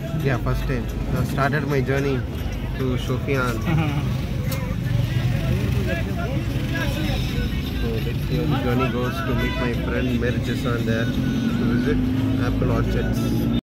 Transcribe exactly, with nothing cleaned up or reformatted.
Yeah, first time. I started my journey to Shopian. So let's see how the journey goes to meet my friend Mir Jason there to visit apple orchards.